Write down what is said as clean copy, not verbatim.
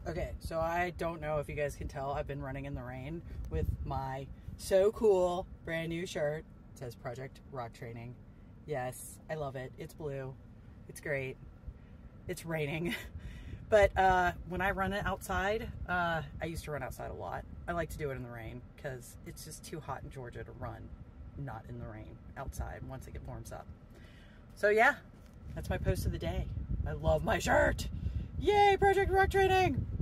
Okay, so I don't know if you guys can tell, I've been running in the rain with my so cool brand new shirt. It says Project Rock Training. Yes, I love it. It's blue. It's great. It's raining. But when I run it outside, I used to run outside a lot. I like to do it in the rain because it's just too hot in Georgia to run not in the rain outside once it warms up. So yeah, that's my post of the day. I love my shirt. Yay, Project Rock Training!